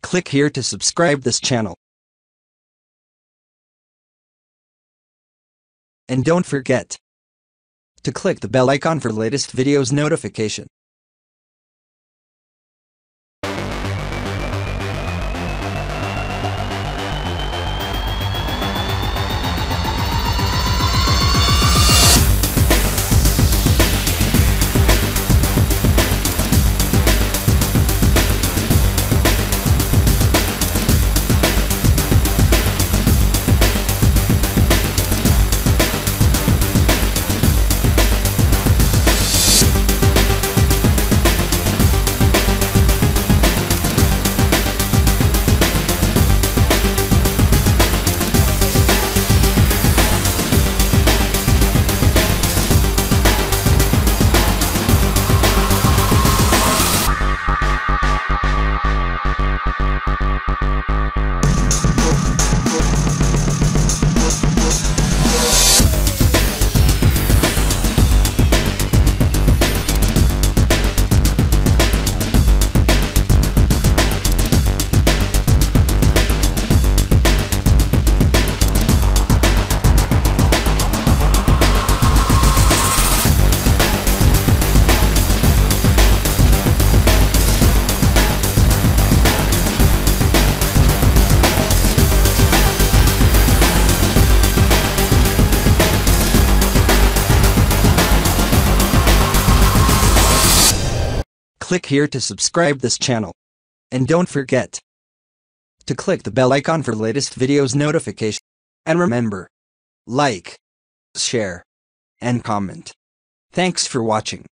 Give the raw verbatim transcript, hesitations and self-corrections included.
Click here to subscribe this channel. And don't forget to click the bell icon for latest videos notification. Click here to subscribe this channel. And don't forget to click the bell icon for latest videos notification. And remember, like, share, and comment. Thanks for watching.